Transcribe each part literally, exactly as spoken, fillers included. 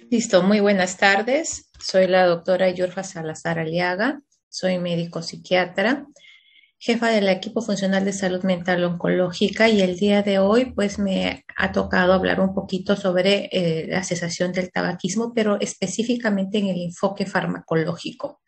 Listo, muy buenas tardes. Soy la doctora Yurfa Salazar Aliaga, soy médico psiquiatra, jefa del equipo funcional de salud mental oncológica y el día de hoy pues me ha tocado hablar un poquito sobre eh, la cesación del tabaquismo, pero específicamente en el enfoque farmacológico.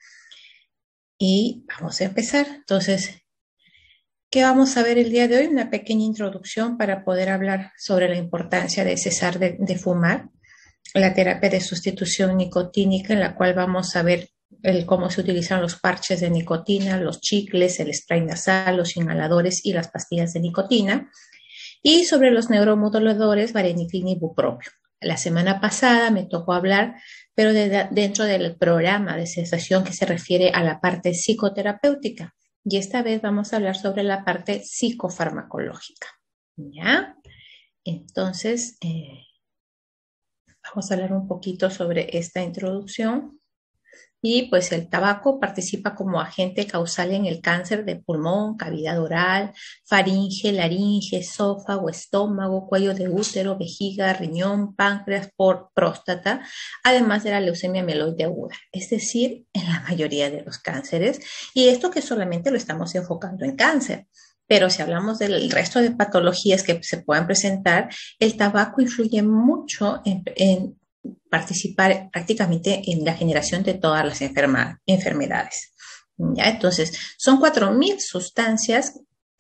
Y vamos a empezar. Entonces, ¿qué vamos a ver el día de hoy? Una pequeña introducción para poder hablar sobre la importancia de cesar de, de fumar, la terapia de sustitución nicotínica, en la cual vamos a ver el, cómo se utilizan los parches de nicotina, los chicles, el spray nasal, los inhaladores y las pastillas de nicotina, y sobre los neuromoduladores vareniclina y bupropión. La semana pasada me tocó hablar, pero de, dentro del programa de cesación que se refiere a la parte psicoterapéutica, y esta vez vamos a hablar sobre la parte psicofarmacológica. ¿Ya? Entonces, eh, vamos a hablar un poquito sobre esta introducción. Y pues el tabaco participa como agente causal en el cáncer de pulmón, cavidad oral, faringe, laringe, esófago, estómago, cuello de útero, vejiga, riñón, páncreas, por próstata, además de la leucemia mieloide aguda, es decir, en la mayoría de los cánceres. Y esto que solamente lo estamos enfocando en cáncer. Pero si hablamos del resto de patologías que se puedan presentar, el tabaco influye mucho en, en participar prácticamente en la generación de todas las enferma, enfermedades. ¿Ya? Entonces, son cuatro mil sustancias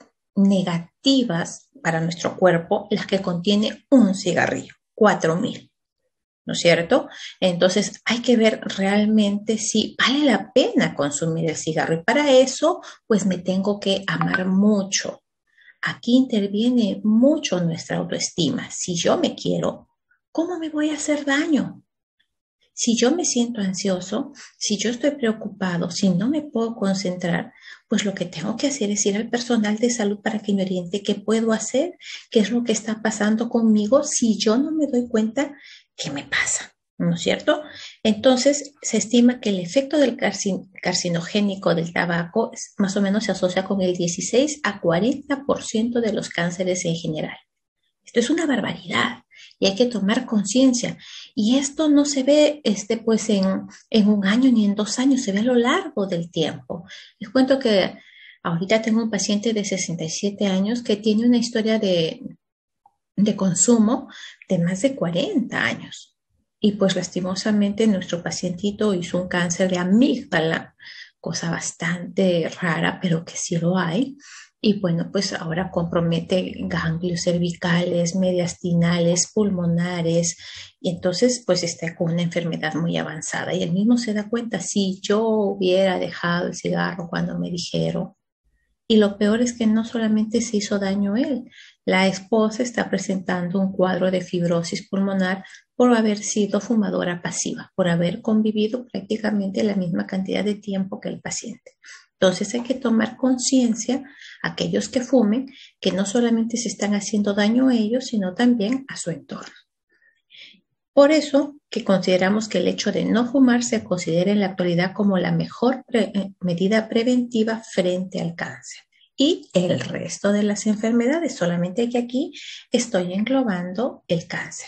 negativas para nuestro cuerpo las que contiene un cigarrillo. cuatro mil. ¿No es cierto? Entonces hay que ver realmente si vale la pena consumir el cigarro. Y para eso, pues me tengo que amar mucho. Aquí interviene mucho nuestra autoestima. Si yo me quiero, ¿cómo me voy a hacer daño? Si yo me siento ansioso, si yo estoy preocupado, si no me puedo concentrar, pues lo que tengo que hacer es ir al personal de salud para que me oriente qué puedo hacer, qué es lo que está pasando conmigo si yo no me doy cuenta qué me pasa, ¿no es cierto? Entonces, se estima que el efecto del carcin carcinogénico del tabaco es, más o menos se asocia con el dieciséis a cuarenta por ciento de los cánceres en general. Esto es una barbaridad y hay que tomar conciencia. Y esto no se ve este, pues en, en un año ni en dos años, se ve a lo largo del tiempo. Les cuento que ahorita tengo un paciente de sesenta y siete años que tiene una historia de, de consumo de más de cuarenta años. Y pues lastimosamente nuestro pacientito hizo un cáncer de amígdala, cosa bastante rara, pero que sí lo hay. Y bueno, pues ahora compromete ganglios cervicales, mediastinales, pulmonares, y entonces pues está con una enfermedad muy avanzada. Y él mismo se da cuenta, si yo hubiera dejado el cigarro cuando me dijeron, y lo peor es que no solamente se hizo daño él, la esposa está presentando un cuadro de fibrosis pulmonar por haber sido fumadora pasiva, por haber convivido prácticamente la misma cantidad de tiempo que el paciente. Entonces hay que tomar conciencia, aquellos que fumen, que no solamente se están haciendo daño a ellos, sino también a su entorno. Por eso que consideramos que el hecho de no fumar se considera en la actualidad como la mejor pre medida preventiva frente al cáncer y el resto de las enfermedades, solamente que aquí estoy englobando el cáncer.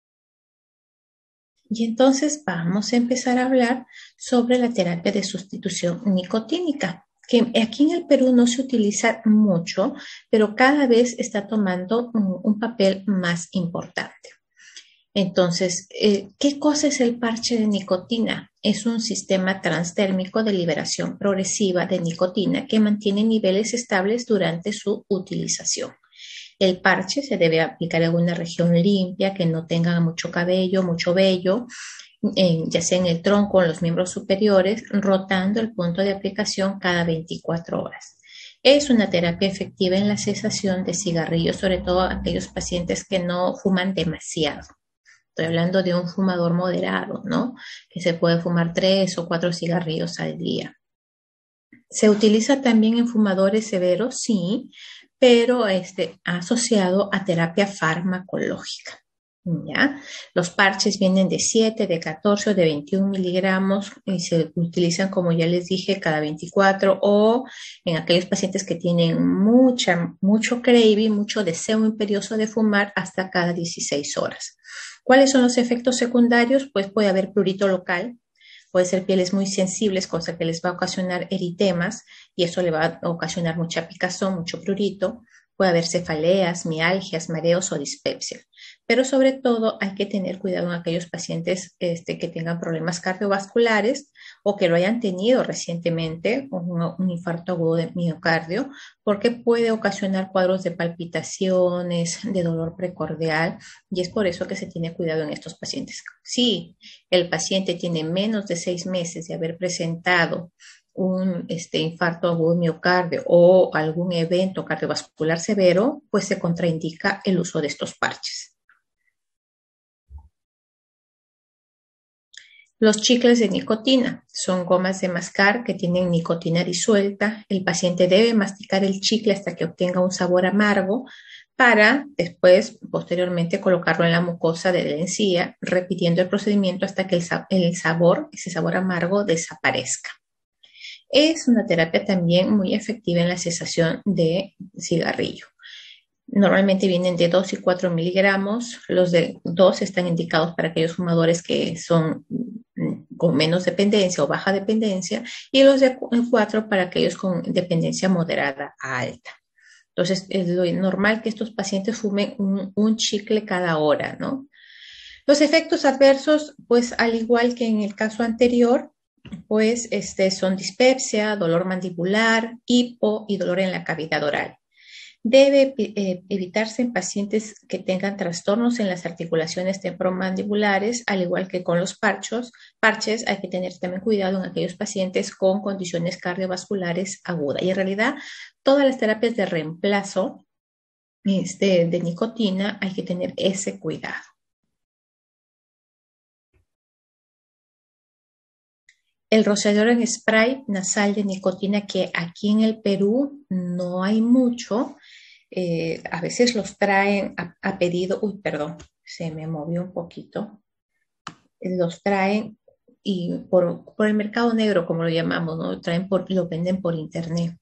Y entonces vamos a empezar a hablar sobre la terapia de sustitución nicotínica, que aquí en el Perú no se utiliza mucho, pero cada vez está tomando un, un papel más importante. Entonces, eh, ¿qué cosa es el parche de nicotina? Es un sistema transdérmico de liberación progresiva de nicotina que mantiene niveles estables durante su utilización. El parche se debe aplicar en una región limpia, que no tenga mucho cabello, mucho vello, eh, ya sea en el tronco o en los miembros superiores, rotando el punto de aplicación cada veinticuatro horas. Es una terapia efectiva en la cesación de cigarrillos, sobre todo aquellos pacientes que no fuman demasiado. Estoy hablando de un fumador moderado, ¿no? Que se puede fumar tres o cuatro cigarrillos al día. Se utiliza también en fumadores severos, sí, pero este, asociado a terapia farmacológica. ¿Ya? Los parches vienen de siete, de catorce o de veintiún miligramos y se utilizan, como ya les dije, cada veinticuatro o en aquellos pacientes que tienen mucha, mucho craving, mucho deseo imperioso de fumar hasta cada dieciséis horas. ¿Cuáles son los efectos secundarios? Pues puede haber prurito local, puede ser pieles muy sensibles, cosa que les va a ocasionar eritemas y eso le va a ocasionar mucha picazón, mucho prurito. Puede haber cefaleas, mialgias, mareos o dispepsia. Pero sobre todo hay que tener cuidado en aquellos pacientes este, que tengan problemas cardiovasculares o que lo hayan tenido recientemente, un, un infarto agudo de miocardio, porque puede ocasionar cuadros de palpitaciones, de dolor precordial, y es por eso que se tiene cuidado en estos pacientes. Si el paciente tiene menos de seis meses de haber presentado un este, infarto agudo de miocardio o algún evento cardiovascular severo, pues se contraindica el uso de estos parches. Los chicles de nicotina son gomas de mascar que tienen nicotina disuelta. El paciente debe masticar el chicle hasta que obtenga un sabor amargo para después, posteriormente, colocarlo en la mucosa de la encía, repitiendo el procedimiento hasta que el, el sabor, ese sabor amargo, desaparezca. Es una terapia también muy efectiva en la cesación de cigarrillo. Normalmente vienen de dos y cuatro miligramos. Los de dos están indicados para aquellos fumadores que son con menos dependencia o baja dependencia y los de cuatro para aquellos con dependencia moderada a alta. Entonces, es lo normal que estos pacientes fumen un, un chicle cada hora, ¿no? Los efectos adversos, pues al igual que en el caso anterior, pues este, son dispepsia, dolor mandibular, hipo y dolor en la cavidad oral. Debe eh, evitarse en pacientes que tengan trastornos en las articulaciones temporomandibulares, al igual que con los parchos, parches. Hay que tener también cuidado en aquellos pacientes con condiciones cardiovasculares agudas. Y en realidad, todas las terapias de reemplazo este, de nicotina hay que tener ese cuidado. El rociador en spray nasal de nicotina, que aquí en el Perú no hay mucho, eh, a veces los traen a, a pedido, uy, perdón, se me movió un poquito, los traen y por, por el mercado negro, como lo llamamos, ¿no? Traen por, lo venden por internet.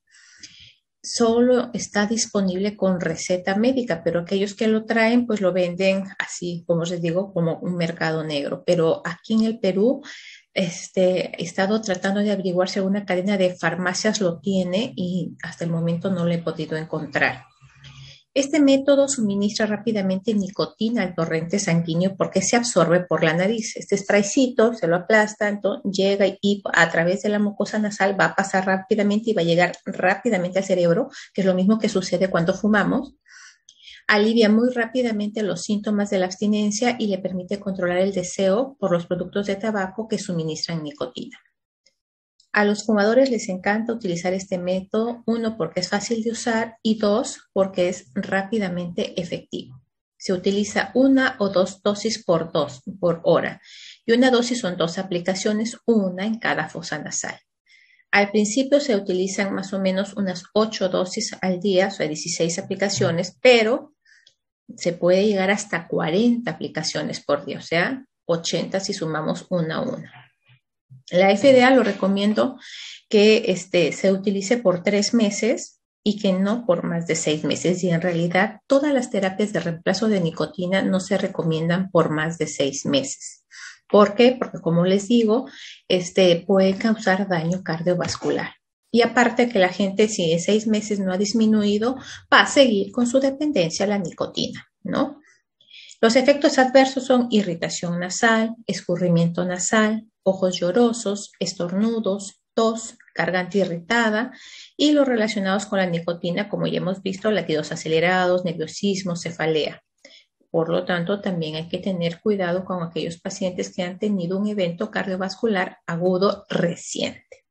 Solo está disponible con receta médica, pero aquellos que lo traen, pues lo venden así, como les digo, como un mercado negro. Pero aquí en el Perú, este, he estado tratando de averiguar si alguna cadena de farmacias lo tiene y hasta el momento no lo he podido encontrar. Este método suministra rápidamente nicotina al torrente sanguíneo porque se absorbe por la nariz. Este spraycito se lo aplasta, entonces llega y a través de la mucosa nasal va a pasar rápidamente y va a llegar rápidamente al cerebro, que es lo mismo que sucede cuando fumamos. Alivia muy rápidamente los síntomas de la abstinencia y le permite controlar el deseo por los productos de tabaco que suministran nicotina. A los fumadores les encanta utilizar este método, uno, porque es fácil de usar y dos, porque es rápidamente efectivo. Se utiliza una o dos dosis por, dos, por hora y una dosis son dos aplicaciones, una en cada fosa nasal. Al principio se utilizan más o menos unas ocho dosis al día, o sea, dieciséis aplicaciones, pero se puede llegar hasta cuarenta aplicaciones por día, o sea, ochenta si sumamos una a una. La F D A lo recomiendo que este, se utilice por tres meses y que no por más de seis meses. Y en realidad todas las terapias de reemplazo de nicotina no se recomiendan por más de seis meses. ¿Por qué? Porque como les digo, este, puede causar daño cardiovascular. Y aparte que la gente, si en seis meses no ha disminuido, va a seguir con su dependencia a la nicotina, ¿no? Los efectos adversos son irritación nasal, escurrimiento nasal, ojos llorosos, estornudos, tos, garganta irritada y los relacionados con la nicotina, como ya hemos visto, latidos acelerados, nerviosismo, cefalea. Por lo tanto, también hay que tener cuidado con aquellos pacientes que han tenido un evento cardiovascular agudo reciente.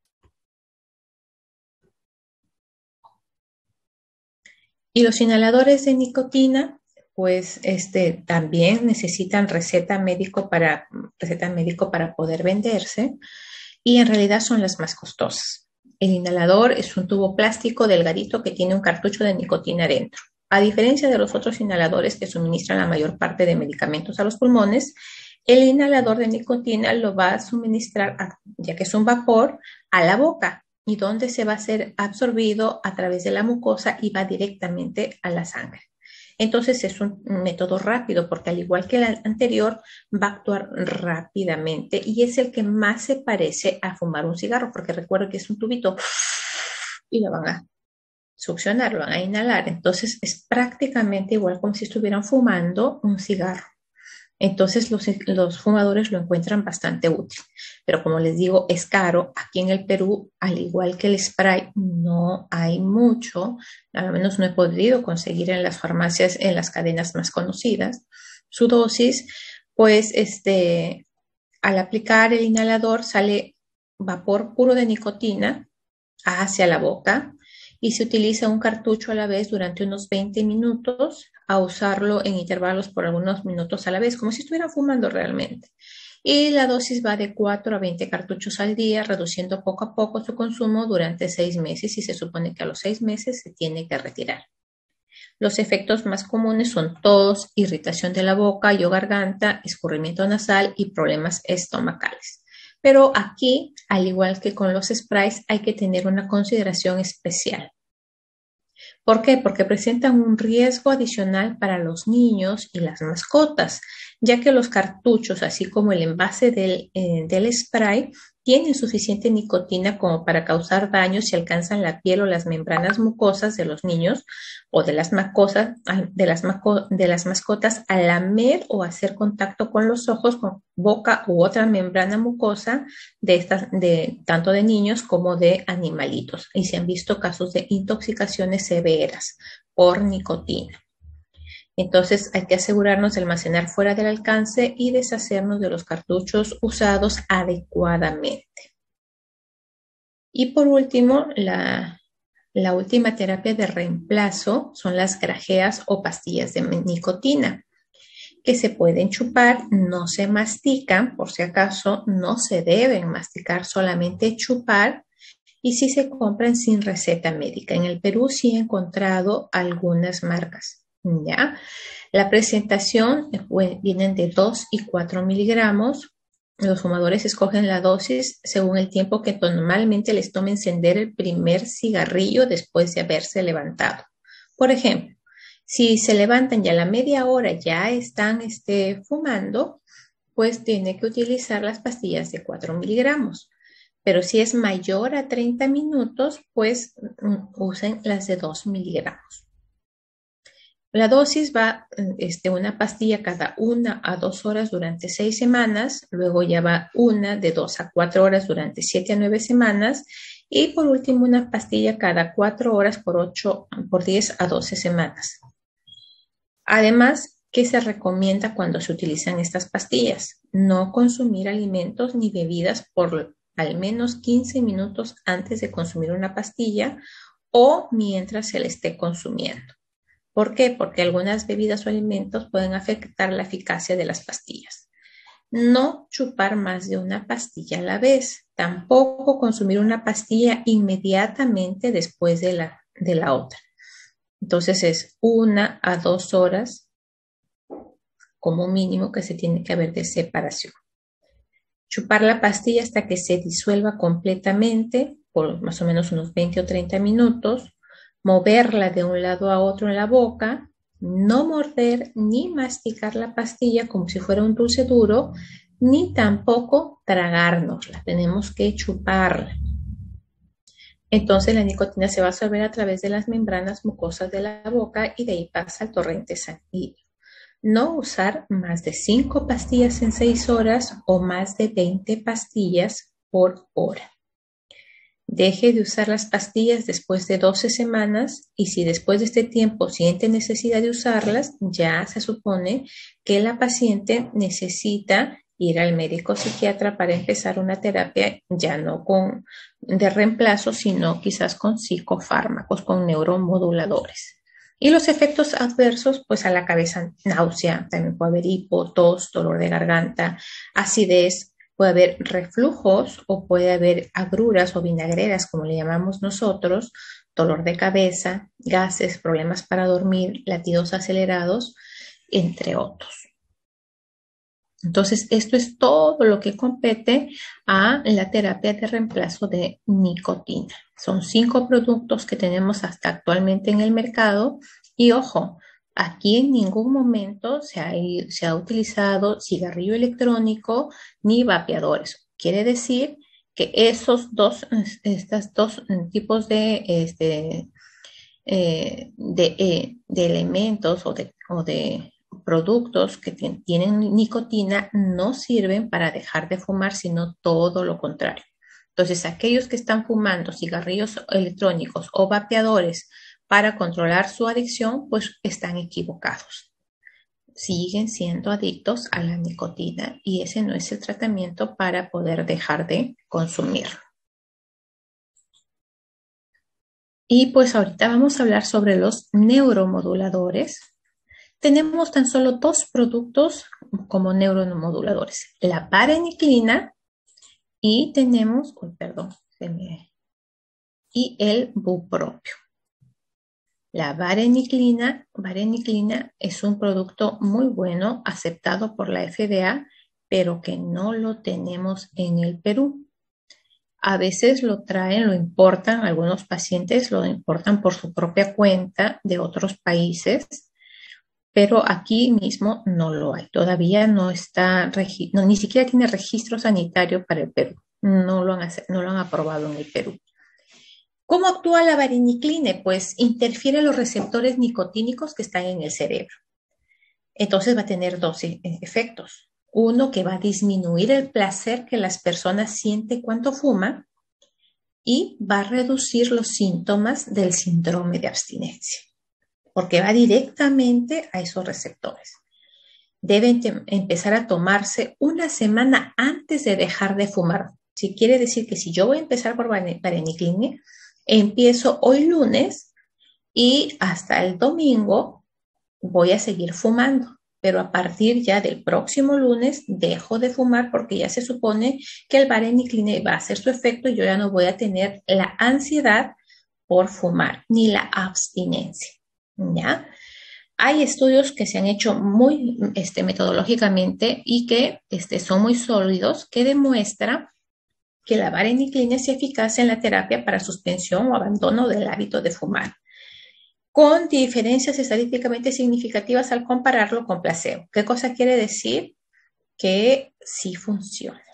Y los inhaladores de nicotina, pues este, también necesitan receta médico para, receta médico para poder venderse y en realidad son las más costosas. El inhalador es un tubo plástico delgadito que tiene un cartucho de nicotina dentro. A diferencia de los otros inhaladores que suministran la mayor parte de medicamentos a los pulmones, el inhalador de nicotina lo va a suministrar, a- ya que es un vapor, a la boca y donde se va a ser absorbido a través de la mucosa y va directamente a la sangre. Entonces es un método rápido porque al igual que el anterior va a actuar rápidamente y es el que más se parece a fumar un cigarro porque recuerdo que es un tubito y lo van a succionar, lo van a inhalar. Entonces es prácticamente igual como si estuvieran fumando un cigarro. Entonces los, los fumadores lo encuentran bastante útil. Pero como les digo, es caro. Aquí en el Perú, al igual que el spray, no hay mucho. Al menos no he podido conseguir en las farmacias, en las cadenas más conocidas. Su dosis, pues, este, al aplicar el inhalador sale vapor puro de nicotina hacia la boca y se utiliza un cartucho a la vez durante unos veinte minutos, a usarlo en intervalos por algunos minutos a la vez, como si estuviera fumando realmente. Y la dosis va de cuatro a veinte cartuchos al día, reduciendo poco a poco su consumo durante seis meses y se supone que a los seis meses se tiene que retirar. Los efectos más comunes son tos, irritación de la boca y o garganta, escurrimiento nasal y problemas estomacales. Pero aquí, al igual que con los sprays, hay que tener una consideración especial. ¿Por qué? Porque presentan un riesgo adicional para los niños y las mascotas, ya que los cartuchos, así como el envase del, eh, del spray, tienen suficiente nicotina como para causar daño si alcanzan la piel o las membranas mucosas de los niños o de las, macosas, de las, maco, de las mascotas al lamer o hacer contacto con los ojos, con boca u otra membrana mucosa de estas, de, tanto de niños como de animalitos. Y se han visto casos de intoxicaciones severas por nicotina. Entonces hay que asegurarnos de almacenar fuera del alcance y deshacernos de los cartuchos usados adecuadamente. Y por último, la, la última terapia de reemplazo son las grajeas o pastillas de nicotina, que se pueden chupar, no se mastican, por si acaso no se deben masticar, solamente chupar, y si se compran sin receta médica. En el Perú sí he encontrado algunas marcas. ¿Ya? La presentación pues, vienen de dos y cuatro miligramos. Los fumadores escogen la dosis según el tiempo que normalmente les toma encender el primer cigarrillo después de haberse levantado. Por ejemplo, si se levantan ya a la media hora ya están este, fumando, pues tiene que utilizar las pastillas de cuatro miligramos. Pero si es mayor a treinta minutos, pues usen las de dos miligramos. La dosis va, este, una pastilla cada una a dos horas durante seis semanas, luego ya va una de dos a cuatro horas durante siete a nueve semanas y por último una pastilla cada cuatro horas por ocho, por diez a doce semanas. Además, ¿qué se recomienda cuando se utilizan estas pastillas? No consumir alimentos ni bebidas por al menos quince minutos antes de consumir una pastilla o mientras se le esté consumiendo. ¿Por qué? Porque algunas bebidas o alimentos pueden afectar la eficacia de las pastillas. No chupar más de una pastilla a la vez. Tampoco consumir una pastilla inmediatamente después de la, de la otra. Entonces es una a dos horas como mínimo que se tiene que haber de separación. Chupar la pastilla hasta que se disuelva completamente por más o menos unos veinte o treinta minutos. Moverla de un lado a otro en la boca, no morder ni masticar la pastilla como si fuera un dulce duro, ni tampoco tragárnosla, tenemos que chuparla. Entonces la nicotina se va a absorber a través de las membranas mucosas de la boca y de ahí pasa al torrente sanguíneo. No usar más de cinco pastillas en seis horas o más de veinte pastillas por hora. Deje de usar las pastillas después de doce semanas y si después de este tiempo siente necesidad de usarlas, ya se supone que la paciente necesita ir al médico psiquiatra para empezar una terapia ya no con, de reemplazo, sino quizás con psicofármacos, con neuromoduladores. Y los efectos adversos, pues a la cabeza, náusea, también puede haber hipo, tos, dolor de garganta, acidez, puede haber reflujos o puede haber agruras o vinagreras, como le llamamos nosotros, dolor de cabeza, gases, problemas para dormir, latidos acelerados, entre otros. Entonces, esto es todo lo que compete a la terapia de reemplazo de nicotina. Son cinco productos que tenemos hasta actualmente en el mercado y ojo, aquí en ningún momento se ha, se ha utilizado cigarrillo electrónico ni vapeadores. Quiere decir que esos dos, estos dos tipos de, este, eh, de, eh, de elementos o de, o de productos que tienen nicotina no sirven para dejar de fumar, sino todo lo contrario. Entonces, aquellos que están fumando cigarrillos electrónicos o vapeadores para controlar su adicción, pues están equivocados. Siguen siendo adictos a la nicotina y ese no es el tratamiento para poder dejar de consumirlo. Y pues ahorita vamos a hablar sobre los neuromoduladores. Tenemos tan solo dos productos como neuromoduladores, la vareniclina y tenemos, oh, perdón, se me, y el bupropión. La vareniclina, vareniclina es un producto muy bueno, aceptado por la F D A, pero que no lo tenemos en el Perú. A veces lo traen, lo importan, algunos pacientes lo importan por su propia cuenta de otros países, pero aquí mismo no lo hay. Todavía no está, no, ni siquiera tiene registro sanitario para el Perú. No lo han, no lo han aprobado en el Perú. ¿Cómo actúa la varenicline? Pues interfiere los receptores nicotínicos que están en el cerebro. Entonces va a tener dos efectos. Uno, que va a disminuir el placer que las personas sienten cuando fuman y va a reducir los síntomas del síndrome de abstinencia, porque va directamente a esos receptores. Deben empezar a tomarse una semana antes de dejar de fumar. Si quiere decir que si yo voy a empezar por varenicline, empiezo hoy lunes y hasta el domingo voy a seguir fumando, pero a partir ya del próximo lunes dejo de fumar porque ya se supone que el varenicline va a hacer su efecto y yo ya no voy a tener la ansiedad por fumar ni la abstinencia, ¿ya? Hay estudios que se han hecho muy este, metodológicamente y que este, son muy sólidos que demuestran que la varenicline es eficaz en la terapia para suspensión o abandono del hábito de fumar, con diferencias estadísticamente significativas al compararlo con placebo. ¿Qué cosa quiere decir? Que sí funciona.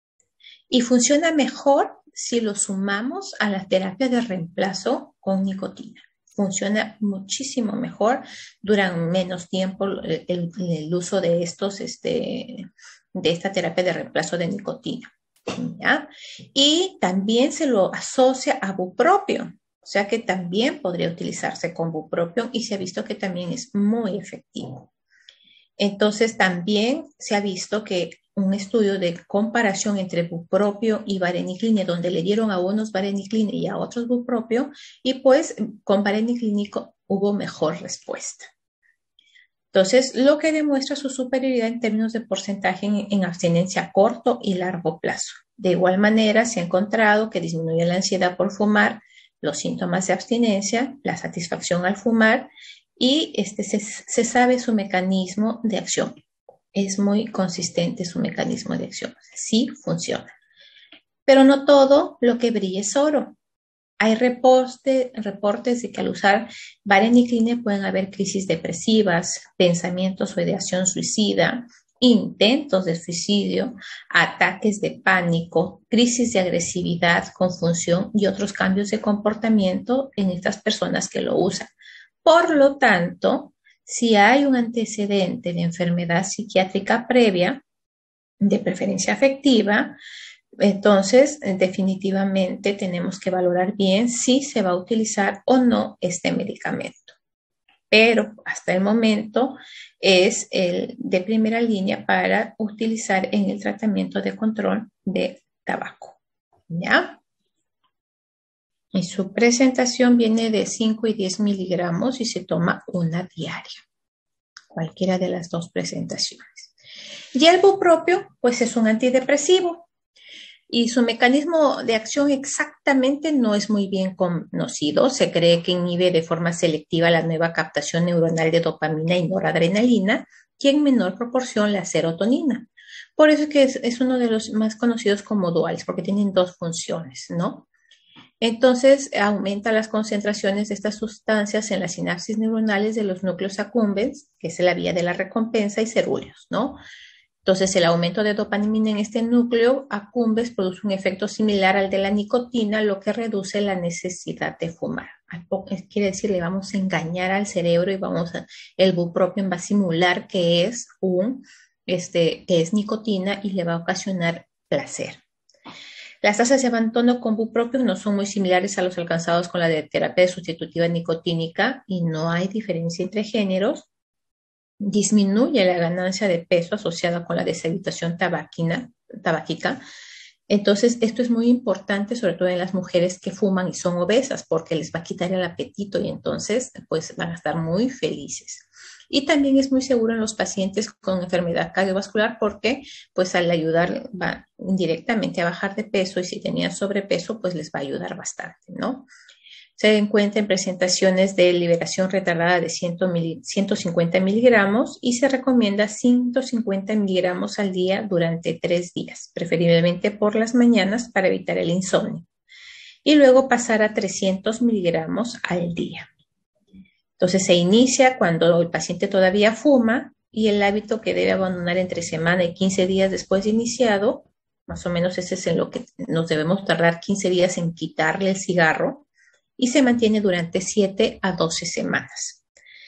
Y funciona mejor si lo sumamos a la terapia de reemplazo con nicotina. Funciona muchísimo mejor, duran menos tiempo el, el, el uso de estos, este, de esta terapia de reemplazo de nicotina. ¿Ya? Y también se lo asocia a bupropión, o sea que también podría utilizarse con bupropión y se ha visto que también es muy efectivo. Entonces también se ha visto que un estudio de comparación entre bupropión y varenicline, donde le dieron a unos varenicline y a otros bupropión, y pues con varenicline hubo mejor respuesta. Entonces, lo que demuestra su superioridad en términos de porcentaje en, en abstinencia a corto y largo plazo. De igual manera, se ha encontrado que disminuye la ansiedad por fumar, los síntomas de abstinencia, la satisfacción al fumar y este, se, se sabe su mecanismo de acción. Es muy consistente su mecanismo de acción. Sí funciona. Pero no todo lo que brilla es oro. Hay reporte, reportes de que al usar varenicline pueden haber crisis depresivas, pensamientos o ideación suicida, intentos de suicidio, ataques de pánico, crisis de agresividad, confusión y otros cambios de comportamiento en estas personas que lo usan. Por lo tanto, si hay un antecedente de enfermedad psiquiátrica previa, de preferencia afectiva, entonces, definitivamente tenemos que valorar bien si se va a utilizar o no este medicamento. Pero hasta el momento es el de primera línea para utilizar en el tratamiento de control de tabaco. ¿Ya? Y su presentación viene de cinco y diez miligramos y se toma una diaria. Cualquiera de las dos presentaciones. Y el bupropión, pues es un antidepresivo. Y su mecanismo de acción exactamente no es muy bien conocido. Se cree que inhibe de forma selectiva la nueva captación neuronal de dopamina y noradrenalina y en menor proporción la serotonina. Por eso es que es, es uno de los más conocidos como duales, porque tienen dos funciones, ¿no? Entonces, aumenta las concentraciones de estas sustancias en las sinapsis neuronales de los núcleos accumbens, que es la vía de la recompensa, y cerúleos, ¿no? Entonces, el aumento de dopamina en este núcleo accumbens produce un efecto similar al de la nicotina, lo que reduce la necesidad de fumar. Quiere decir, le vamos a engañar al cerebro y vamos a, el bupropión va a simular que es un, este, que es nicotina y le va a ocasionar placer. Las tasas de abandono con bupropión no son muy similares a los alcanzados con la de terapia sustitutiva nicotínica y no hay diferencia entre géneros. Disminuye la ganancia de peso asociada con la deshabitación tabaquina, tabáquica. Entonces, esto es muy importante, sobre todo en las mujeres que fuman y son obesas, porque les va a quitar el apetito y entonces pues van a estar muy felices. Y también es muy seguro en los pacientes con enfermedad cardiovascular porque pues al ayudar va indirectamente a bajar de peso y si tenían sobrepeso pues les va a ayudar bastante, ¿no? Se encuentra en presentaciones de liberación retardada de ciento cincuenta miligramos y se recomienda ciento cincuenta miligramos al día durante tres días, preferiblemente por las mañanas para evitar el insomnio. Y luego pasar a trescientos miligramos al día. Entonces se inicia cuando el paciente todavía fuma y el hábito que debe abandonar entre semana y quince días después de iniciado, más o menos ese es en lo que nos debemos tardar quince días en quitarle el cigarro, y se mantiene durante siete a doce semanas.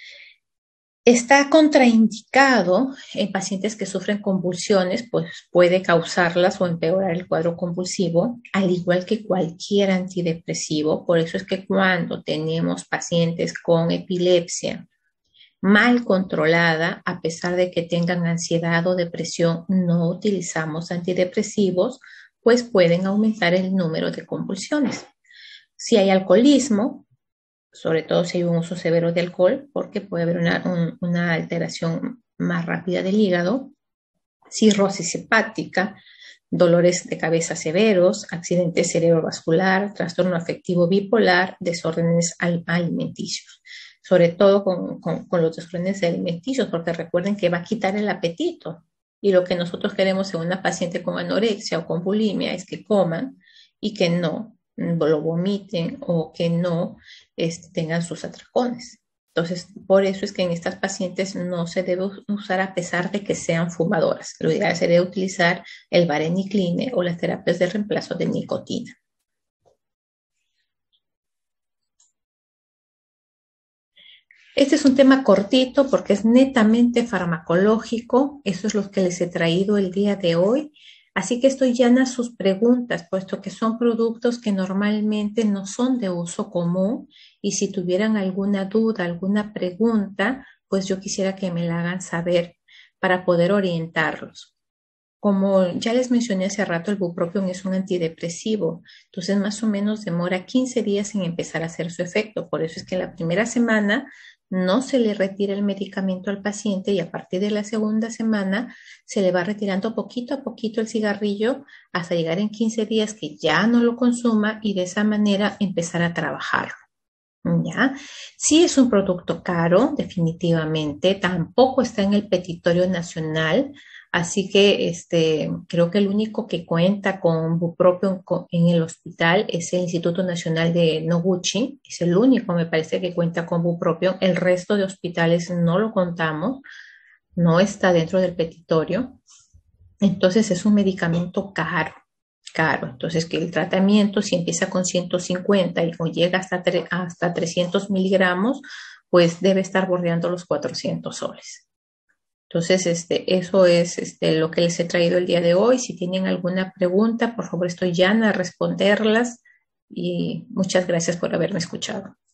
Está contraindicado en pacientes que sufren convulsiones, pues puede causarlas o empeorar el cuadro convulsivo, al igual que cualquier antidepresivo. Por eso es que cuando tenemos pacientes con epilepsia mal controlada, a pesar de que tengan ansiedad o depresión, no utilizamos antidepresivos, pues pueden aumentar el número de convulsiones. Si hay alcoholismo, sobre todo si hay un uso severo de alcohol, porque puede haber una, un, una alteración más rápida del hígado, cirrosis hepática, dolores de cabeza severos, accidente cerebrovascular, trastorno afectivo bipolar, desórdenes alimenticios, sobre todo con, con, con los desórdenes alimenticios, porque recuerden que va a quitar el apetito. Y lo que nosotros queremos en una paciente con anorexia o con bulimia es que coman y que no lo vomiten o que no este, tengan sus atracones. Entonces, por eso es que en estas pacientes no se debe usar a pesar de que sean fumadoras. Lo ideal sería utilizar el varenicline o las terapias de reemplazo de nicotina. Este es un tema cortito porque es netamente farmacológico. Eso es lo que les he traído el día de hoy. Así que estoy llana a sus preguntas, puesto que son productos que normalmente no son de uso común y si tuvieran alguna duda, alguna pregunta, pues yo quisiera que me la hagan saber para poder orientarlos. Como ya les mencioné hace rato, el bupropión es un antidepresivo, entonces más o menos demora quince días en empezar a hacer su efecto. Por eso es que la primera semana no se le retira el medicamento al paciente y a partir de la segunda semana se le va retirando poquito a poquito el cigarrillo hasta llegar en quince días que ya no lo consuma y de esa manera empezar a trabajarlo. ¿Ya? Sí es un producto caro, definitivamente, tampoco está en el petitorio nacional, así que este, creo que el único que cuenta con bupropión en el hospital es el Instituto Nacional de Noguchi, es el único, me parece, que cuenta con bupropión. El resto de hospitales no lo contamos, no está dentro del petitorio, entonces es un medicamento caro. Caro, entonces que el tratamiento si empieza con ciento cincuenta y o llega hasta, hasta trescientos miligramos, pues debe estar bordeando los cuatrocientos soles. Entonces, este, eso es este, lo que les he traído el día de hoy. Si tienen alguna pregunta, por favor, estoy llana a responderlas y muchas gracias por haberme escuchado.